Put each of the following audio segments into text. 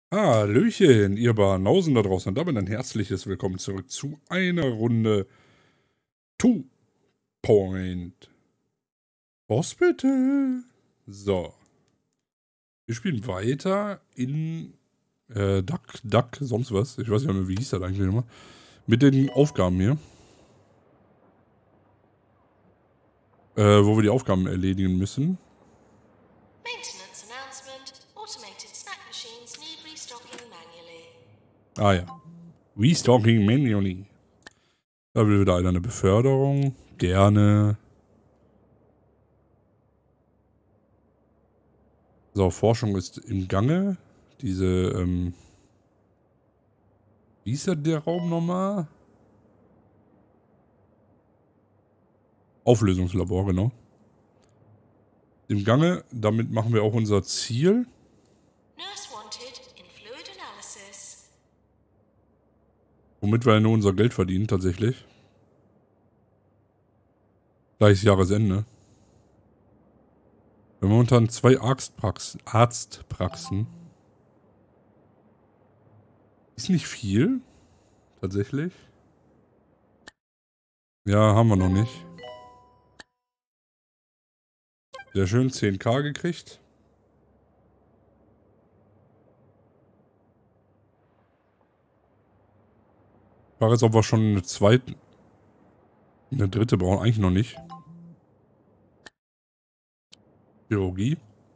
Hallöchen, ihr Banausen da draußen und damit ein herzliches Willkommen zurück zu einer Runde Two Point Hospital. So, wir spielen weiter in Duck, sonst was. Ich weiß nicht mehr, wie hieß das eigentlich nochmal. Mit den Aufgaben hier. Wo wir die Aufgaben erledigen müssen. Maintenance announcement. Automated snack machines need restocking manually. Ah ja. Restocking manually. Da will wieder einer eine Beförderung. Gerne. So, Forschung ist im Gange. Diese, wie ist der Raum nochmal? Auflösungslabor, genau. Im Gange, damit machen wir auch unser Ziel. Nurse wanted in fluid analysis. Womit wir ja nur unser Geld verdienen, tatsächlich. Gleich Jahresende. Wir haben momentan 2 Arztpraxen. Ist nicht viel, tatsächlich. Ja, haben wir noch nicht. Sehr schön, 10.000 gekriegt. Ich frage jetzt, ob wir schon eine dritte brauchen. Eigentlich noch nicht. Chirurgie.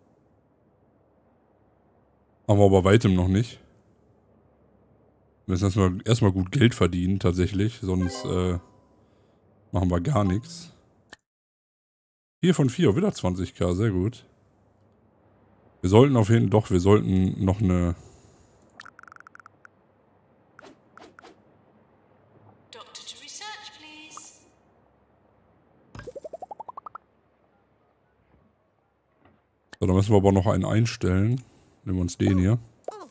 Haben wir aber weitem noch nicht. Wir müssen erstmal gut Geld verdienen, tatsächlich. Sonst machen wir gar nichts. 4 von 4, wieder 20.000, sehr gut. Wir sollten auf jeden Fall, wir sollten noch eine... Doctor to research, please. So, da müssen wir aber noch einen einstellen. Nehmen wir uns den hier.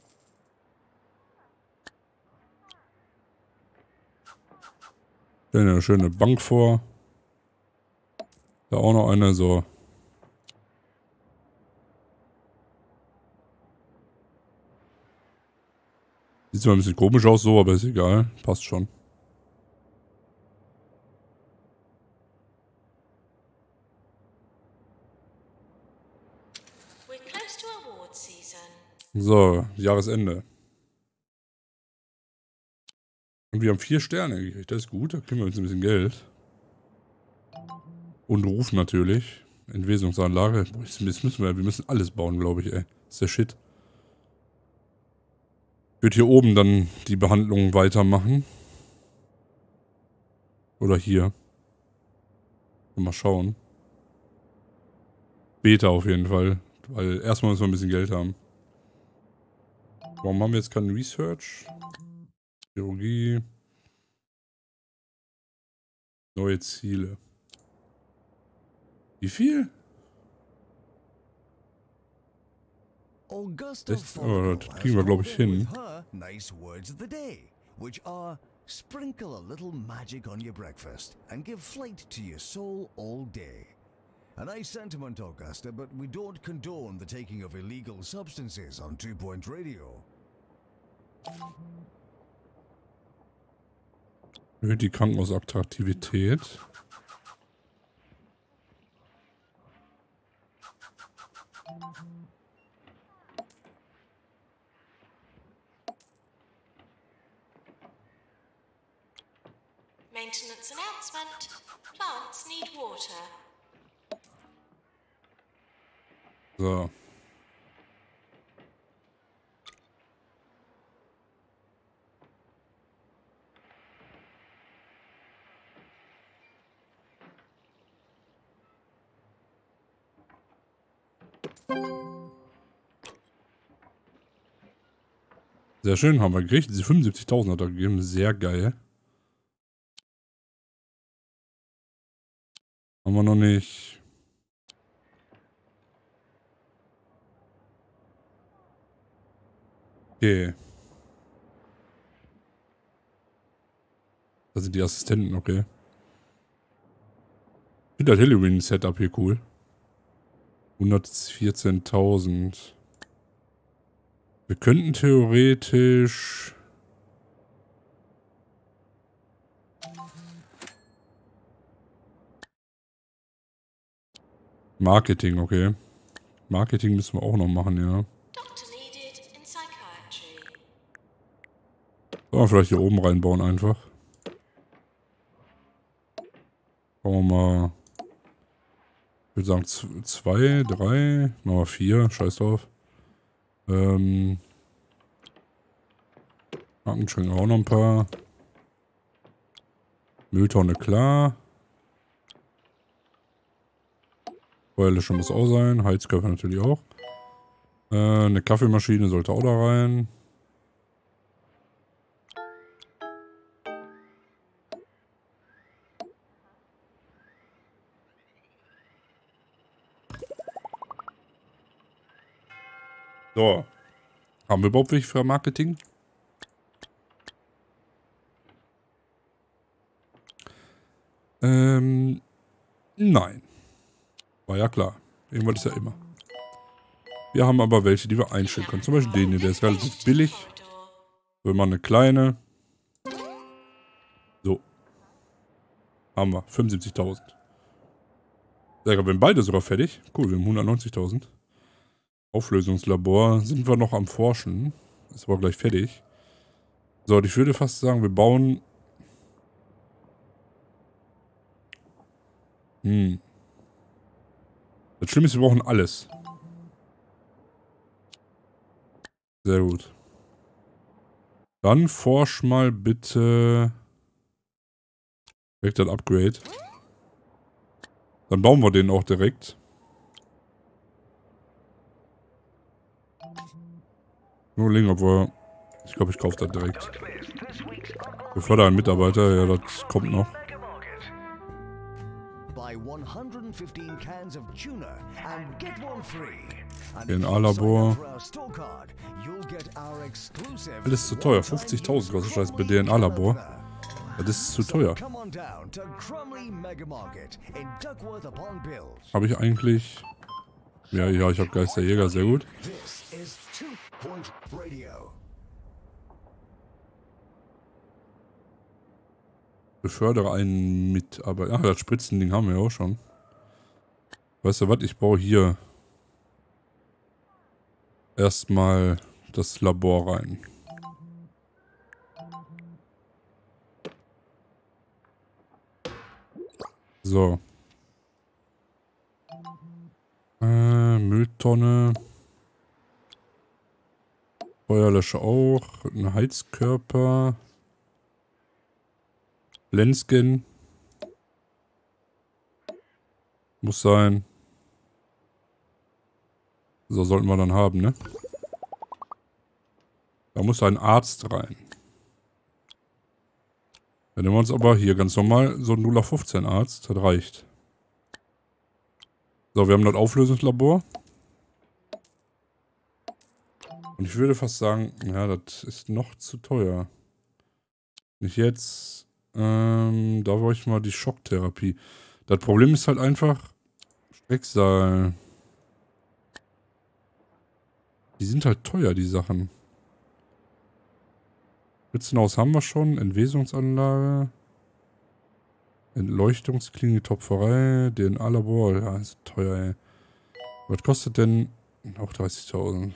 Stellen eine schöne Bank vor. Da auch noch eine, so. Sieht zwar ein bisschen komisch aus so, aber ist egal. Passt schon. We're close to award season. So, Jahresende. Und wir haben 4 Sterne gekriegt. Das ist gut, da kriegen wir jetzt ein bisschen Geld. Und Ruf natürlich. Entwesungsanlage. Boah, wir müssen alles bauen, glaube ich, ey. Das ist der Shit. Ich würde hier oben dann die Behandlung weitermachen. Oder hier. Mal schauen. Beta auf jeden Fall. Weil erstmal müssen wir ein bisschen Geld haben. Warum haben wir jetzt keinen Research? Chirurgie. Neue Ziele. Wie viel? Augusta Das Follicle kriegen wir, glaube ich, hin. Nice words of the day, which are sprinkle a little magic on your breakfast and give flight to your soul all day. A nice sentiment, Augusta, but we don't condone the taking of illegal substances on 2 Point Radio. Erhöht die Krankenhausattraktivität. Maintenance announcement. Plants need water. So. Sehr schön, haben wir gekriegt. Diese 75.000 hat er gegeben. Sehr geil. Haben wir noch nicht. Okay. Das sind die Assistenten, okay. Ich finde das Halloween-Setup hier cool. 114.000. Wir könnten theoretisch... Marketing, okay. Marketing müssen wir auch noch machen, ja. Doctor needed in psychiatry. Sollen wir vielleicht hier oben reinbauen einfach. Bauen wir mal... Ich würde sagen 2, 3, machen wir 4, scheiß drauf. Aktenschränke auch noch ein paar. Mülltonne klar. Feuerlöscher muss auch sein. Heizkörper natürlich auch. Eine Kaffeemaschine sollte auch da rein. So. Haben wir überhaupt welche für Marketing? Nein. War ja klar. Irgendwas ist ja immer. Wir haben aber welche, die wir einstellen können. Zum Beispiel den hier, der ist relativ billig. Wenn man eine kleine. So. Haben wir. 75.000. Wir haben beide sogar fertig. Cool, wir haben 190.000. Auflösungslabor. Sind wir noch am Forschen. Ist aber gleich fertig. So, und ich würde fast sagen, wir bauen... Das Schlimme ist, wir brauchen alles. Sehr gut. Dann forsch mal bitte... Direkt ein Upgrade. Dann bauen wir den auch direkt. Nur überlegen, ob wir... Ich glaube, ich kaufe das direkt. Wir fördern einen Mitarbeiter, ja, das kommt noch. DNA-Labor. Alles zu teuer. 50.000 kostet Scheiß bei DNA-Labor. Das ist zu teuer. Habe ich eigentlich... Ja, ich habe Geisterjäger, sehr gut. Befördere einen Mitarbeiter. Ach, das Spritzending haben wir ja auch schon. Weißt du was, ich baue hier erstmal das Labor rein. So. Mülltonne. Feuerlöscher auch. Ein Heizkörper. Lenscan. Muss sein. So sollten wir dann haben, ne? Da muss ein Arzt rein. Dann nehmen wir uns aber hier ganz normal so ein 0815 Arzt. Das reicht. So, wir haben das Auflösungslabor. Und ich würde fast sagen, ja, das ist noch zu teuer. Nicht jetzt. Da wollte ich mal die Schocktherapie. Das Problem ist halt einfach, Strecksaal. Die sind halt teuer, die Sachen. Spitzenhaus haben wir schon. Entwesungsanlage. Entleuchtungsklinik, Topferei. DNA-Labor. Ja, ist teuer, ey. Was kostet denn? Auch 30.000.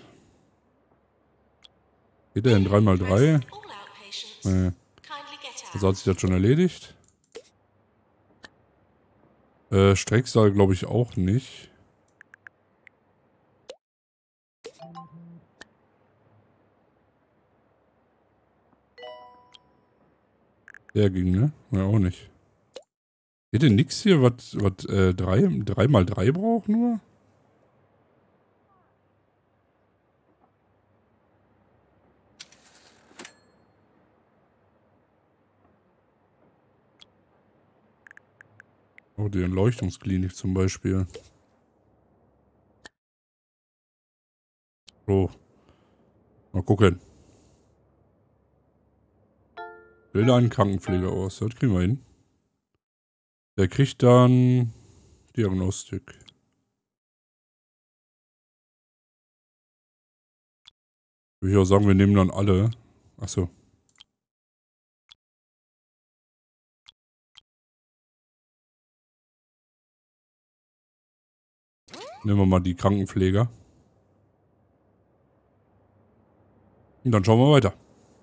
Geht der in 3x3? Nee. Also hat sich das schon erledigt. Strecksaal glaube ich auch nicht. Der ging, ne? Ja, auch nicht. Geht denn nix hier, was 3x3 braucht nur? Oh, die Entleuchtungsklinik zum Beispiel. So. Mal gucken. Bilde einen Krankenpfleger aus. Das kriegen wir hin. Der kriegt dann Diagnostik. Würde ich auch sagen, wir nehmen dann alle. Achso. Nehmen wir mal die Krankenpfleger. Und dann schauen wir weiter.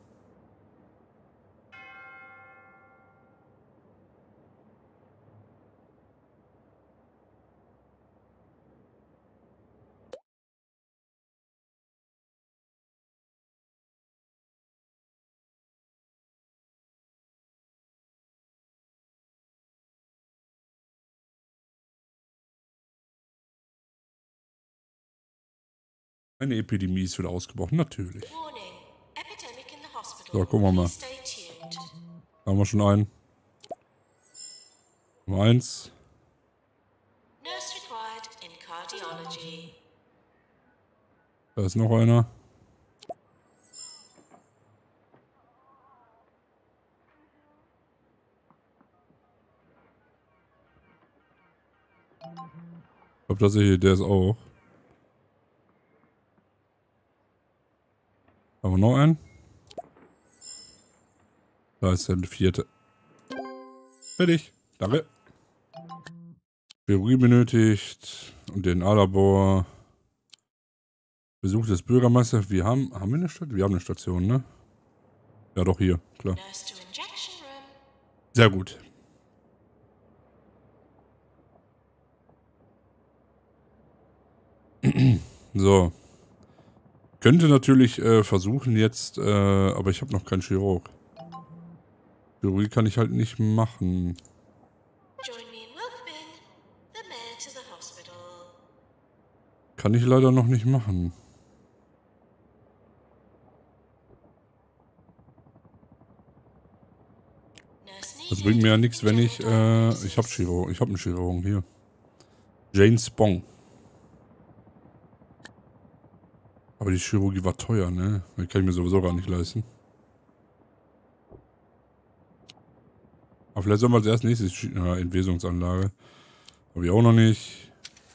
Eine Epidemie ist wieder ausgebrochen, natürlich. Warning. Epidemic in the hospital. So, gucken wir mal. Please stay tuned. Da haben wir schon einen. Nummer 1. Nurse required in cardiology. Da ist noch einer. Ich glaube, das hier, der ist auch. Haben wir noch einen? Da ist der 4. Fertig. Danke. Chirurgie benötigt. Und den A-Labor. Besuch des Bürgermeisters. Wir haben wir eine Station? Wir haben eine Station, ne? Ja, doch hier. Klar. Nurse to injection room. Sehr gut. So. Könnte natürlich versuchen jetzt, aber ich habe noch keinen Chirurg. Chirurgie kann ich halt nicht machen. Join me in welcoming the mayor to the hospital. Kann ich leider noch nicht machen. Nurse Das needed. bringt mir ja nichts, wenn ich, General ich habe diagnosis. einen Chirurgen hier. Jane Spong. Aber die Chirurgie war teuer, ne? Die kann ich mir sowieso gar nicht leisten. Aber vielleicht sollen wir als erst nächstes Entwesungsanlage. Habe ich auch noch nicht.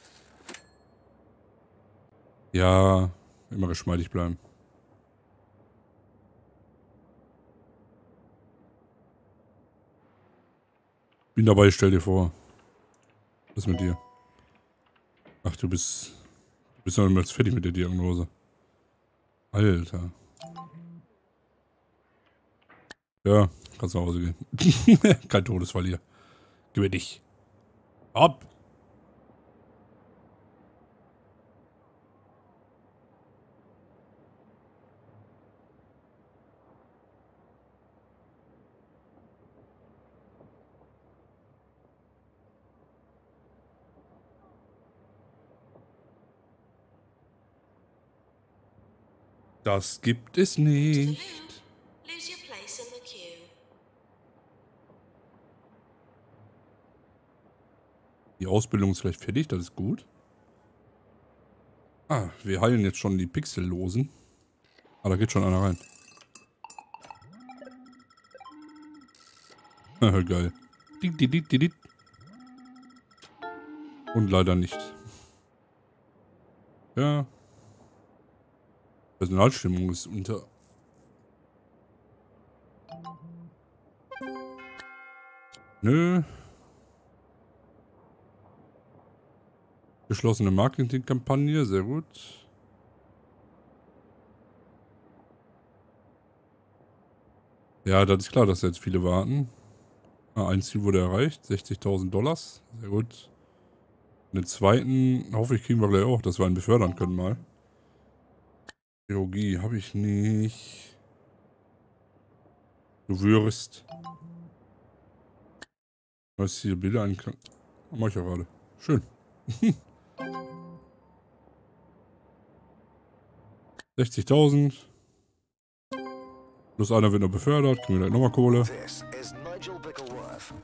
Ja, immer geschmeidig bleiben. Bin dabei, stell dir vor. Was ist mit dir? Ach, du bist noch nicht mal fertig mit der Diagnose. Alter. Ja, kannst nach Hause gehen. Kein Todesfall hier. Gib mir dich. Ab! Das gibt es nicht. Lose your place in the queue. Die Ausbildung ist gleich fertig, das ist gut. Ah, wir heilen jetzt schon die Pixellosen. Ah, da geht schon einer rein. Geil. Und leider nicht. Ja. Personalstimmung ist unter. Nö. Geschlossene Marketingkampagne, sehr gut. Ja, das ist klar, dass jetzt viele warten. Ah, ein Ziel wurde erreicht, $60.000. Sehr gut. Den zweiten, hoffe ich, kriegen wir gleich auch, dass wir ihn befördern können mal. Chirurgie habe ich nicht. Du wirst. Was hier Bilder einkranken? Mach ich ja gerade. Schön. 60.000. Plus einer wird noch befördert. Kriegen wir gleich nochmal Kohle. This is Nigel Bickleworth.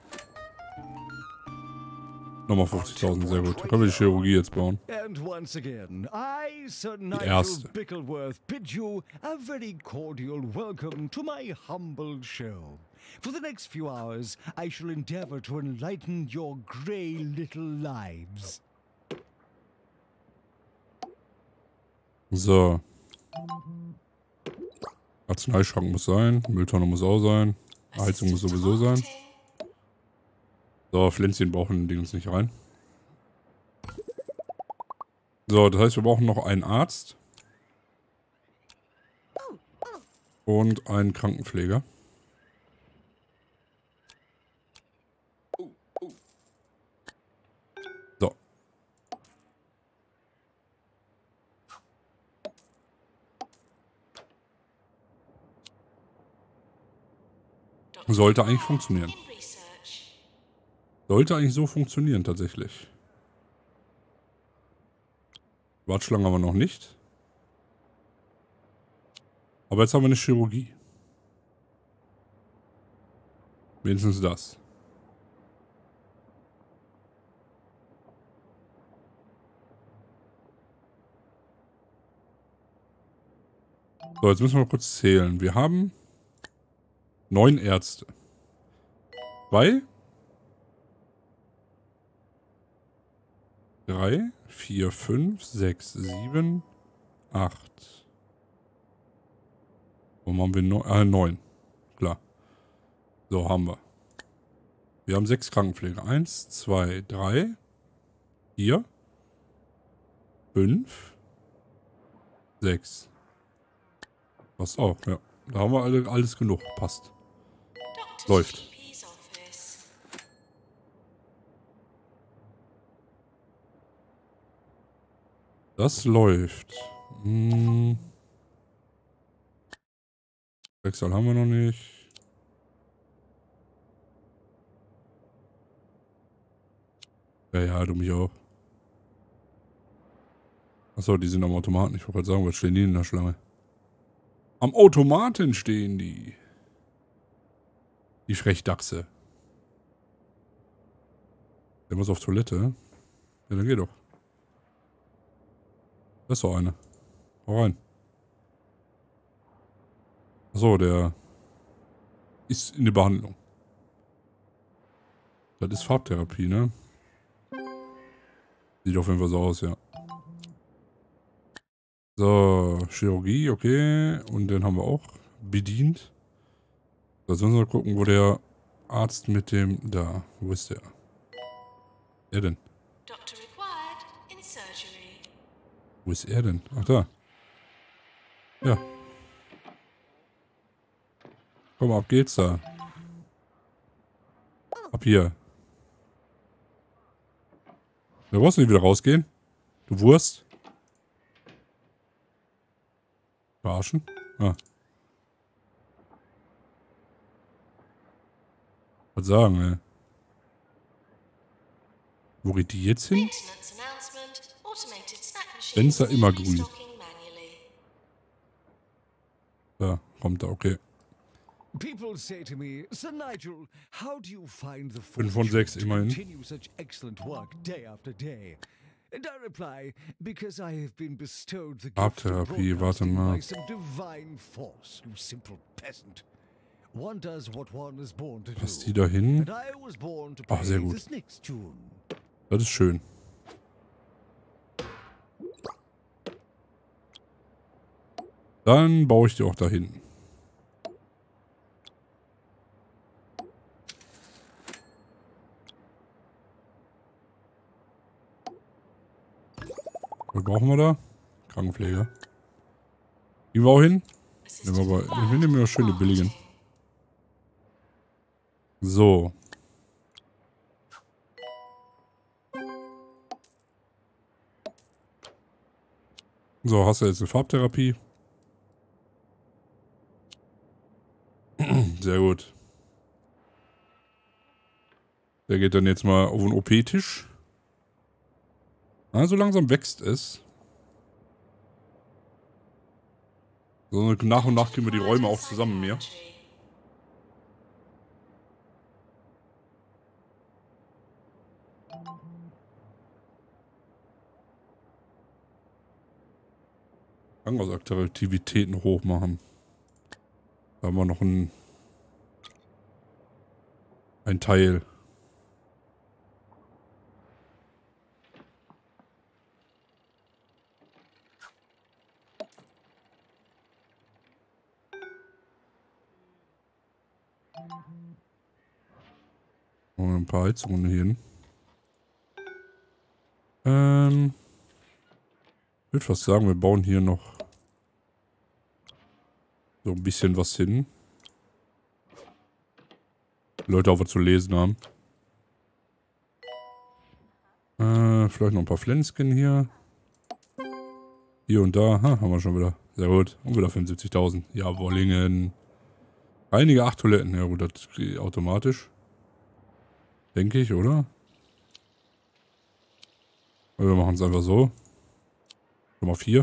Nochmal 50.000, sehr gut. Dann können wir die Chirurgie jetzt bauen. And once again, I, Sir Nigel erste. Bickleworth, bid you a very cordial welcome to my humble show. For the next few hours, I shall endeavor to enlighten your grey little lives. So. Arzneischrank muss sein. Mülltonne muss auch sein. Heizung muss sowieso sein. So, Pflänzchen brauchen die uns nicht rein. So, das heißt, wir brauchen noch einen Arzt. Und einen Krankenpfleger. So. Sollte eigentlich funktionieren. Sollte eigentlich so funktionieren, tatsächlich. Warteschlange haben wir noch nicht. Aber jetzt haben wir eine Chirurgie. Wenigstens das. So, jetzt müssen wir mal kurz zählen. Wir haben 9 Ärzte. 2, 3, 4, 5, 6, 7, 8. Warum haben wir 9? 9. Klar. So, haben wir. Wir haben 6 Krankenpfleger. 1, 2, 3, 4, 5, 6. Passt auch, ja. Da haben wir alles genug. Passt. Läuft. Das läuft. Wechsel haben wir noch nicht. Ja, du mich auch. Achso, die sind am Automaten. Ich wollte gerade sagen, was stehen die in der Schlange? Am Automaten stehen die. Die Frechdachse. Der muss auf Toilette. Ja, dann geh doch. Das ist doch eine. Hau rein. Achso, der ist in der Behandlung. Das ist Farbtherapie, ne? Sieht auf jeden Fall so aus, ja. So, Chirurgie, okay. Und den haben wir auch bedient. So, jetzt müssen wir mal gucken, wo der Arzt mit dem... Da, wo ist der? Er denn? Wo ist er denn? Ach, da. Ja. Komm, ab geht's da. Ab hier. Du brauchst nicht wieder rausgehen. Du Wurst. Verarschen? Ah. Was sagen, ey? Wo geht die jetzt hin? Fenster immer grün. Da, kommt er, okay. People say to me, Sir Nigel, how do you find the 5 von 6 to immerhin. continue such excellent work day after day? And I reply, because I have been bestowed the gift of Farbtherapie, warte broadcasting mal. by some divine force, you simple peasant. One does what one is born to Passt do. die da hin? And I was born to Ach, sehr play gut. this next tune. Das ist schön. Dann baue ich die auch dahin. Was brauchen wir da? Krankenpflege. Gehen wir auch hin? Nehmen wir aber, wir nehmen ja schöne billigen. So. So, hast du jetzt eine Farbtherapie? Sehr gut. Der geht dann jetzt mal auf den OP-Tisch. So langsam wächst es. So, nach und nach kriegen wir die Räume auch zusammen mehr. Krankenhausaktivitäten hochmachen. Da haben wir noch ein Teil. Machen wir ein paar Heizungen hier hin. Ich würde fast sagen, wir bauen hier noch so ein bisschen was hin. Leute auch was zu lesen haben. Vielleicht noch ein paar Flensken hier. Hier und da. Ha, haben wir schon wieder. Sehr gut. Und wieder 75.000. Jawollingen. Einige 8 Toiletten. Ja gut, das geht automatisch. Denke ich, oder? Wir machen es einfach so. Nummer 4.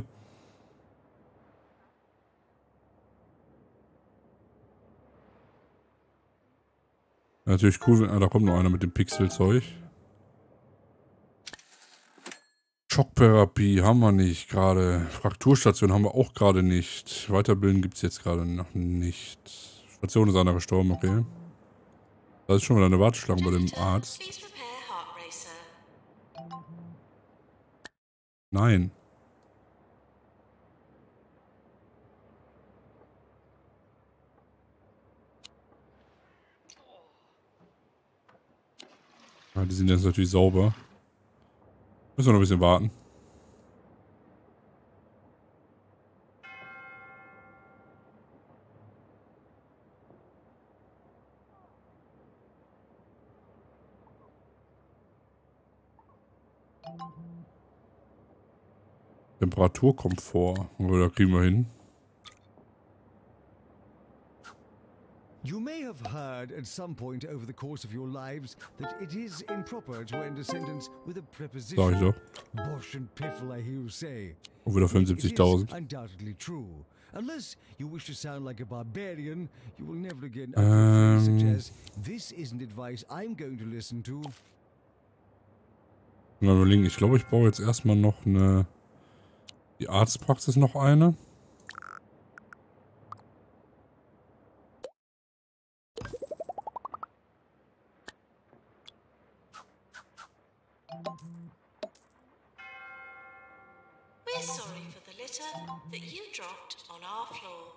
Natürlich cool, wenn, da kommt noch einer mit dem Pixelzeug. Schocktherapie haben wir nicht gerade. Frakturstation haben wir auch gerade nicht. Weiterbilden gibt es jetzt gerade noch nicht. Station ist einer gestorben, okay. Da ist schon wieder eine Warteschlange bei dem Arzt. Nein. Ja, die sind jetzt natürlich sauber. Müssen wir noch ein bisschen warten. Temperaturkomfort. Da kriegen wir hin. You may have heard at some point over the course of your lives that it is improper to end a sentence with a preposition. Sag ich doch. Bosh and piffle, I hear you say. Und wieder It is 75.000. undoubtedly true. Unless you wish to sound like a barbarian, you will never again utter a phrase such as, "This isn't advice I'm going to listen to." Mal überlegen, ich glaube, ich brauche jetzt erstmal noch eine. Die Arztpraxis noch eine. We're sorry for the litter that you dropped on our floor.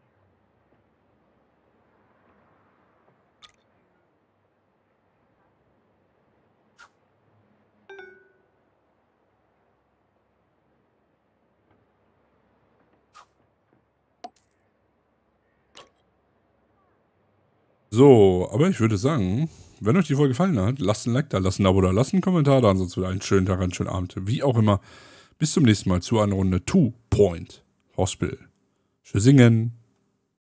So, aber ich würde sagen, wenn euch die Folge gefallen hat, lasst ein Like da, lasst ein Abo da, lasst einen Kommentar da, ansonsten wieder einen schönen Tag, einen schönen Abend, wie auch immer. Bis zum nächsten Mal zu einer Runde 2 Point Hospital. Tschüssingen.